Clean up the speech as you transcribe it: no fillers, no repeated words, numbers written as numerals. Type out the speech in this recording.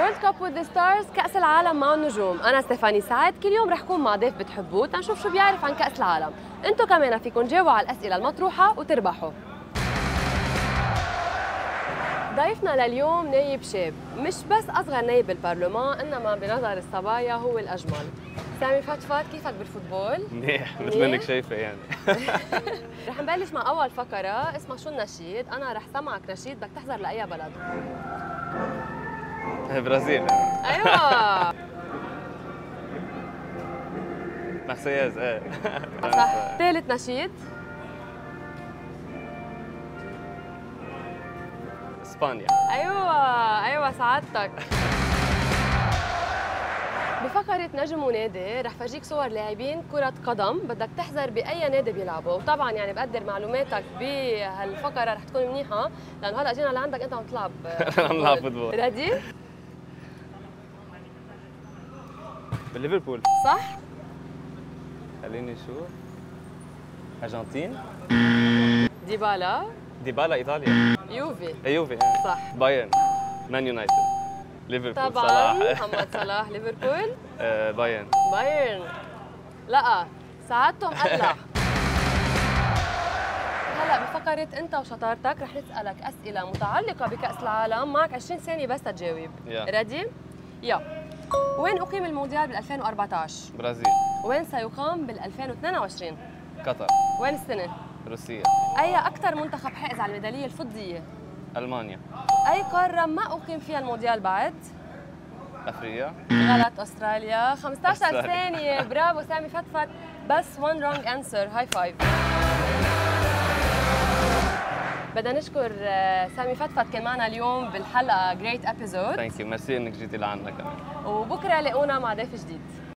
وورلد كاب وذ ستارز، كأس العالم مع النجوم. أنا ستيفاني سعد، كل يوم رح كون مع ضيف بتحبوه تنشوف شو بيعرف عن كأس العالم. انتو كمان فيكم تجاوبوا على الأسئلة المطروحة وتربحوا. ضيفنا لليوم نايب شاب، مش بس أصغر نايب بالبرلمان، إنما بنظر الصبايا هو الأجمل. سامي فتفت، كيفك بالفوتبول؟ منيح مثل ما انك شايفه يعني. رح نبلش مع أول فقرة اسمها شو النشيد. أنا رح سمعك نشيد، بدك تحذر لأي بلد. برازيل. أيوة مارسياز ايه. صح. ثالث نشيد. اسبانيا. ايوه سعادتك. بفقرة نجم ونادي رح فرجيك صور لاعبين كرة قدم، بدك تحذر بأي نادي بيلعبوا، وطبعا يعني بقدر معلوماتك بهالفقرة رح تكون منيحة، لأنه هلا اجينا لعندك أنت عم تلعب عم نلعب فوتبول. ريدي؟ بالليفربول. صح؟ خليني اشوف. ارجنتين. ديبالا. ايطاليا. يوفي. صح. بايرن. مان يونايتد. ليفربول. طبعا صلاح. محمد صلاح. ليفربول. بايرن. لا ساعدتهم قلع. هلا بفقرة انت وشطارتك رح نسألك أسئلة متعلقة بكأس العالم، معك 20 ثانية بس تجاوب. ريدي؟ وين أقيم المونديال بال 2014؟ برازيل. وين سيقام بال 2022؟ قطر. وين السنة؟ روسيا. أي أكثر منتخب حائز على الميدالية الفضية؟ المانيا. أي قارة ما أقيم فيها المونديال بعد؟ افريقيا. غلط، أستراليا. 15 ثانية. برافو سامي فتفت، بس 1 wrong answer. هاي فايف. بدنا نشكر سامي فتفت، كان معنا اليوم بالحلقة. جريت ابيزود. ثانك يو، ميرسي انك جيتي لعنا كمان. وبكره لاقونا مع ضيف جديد.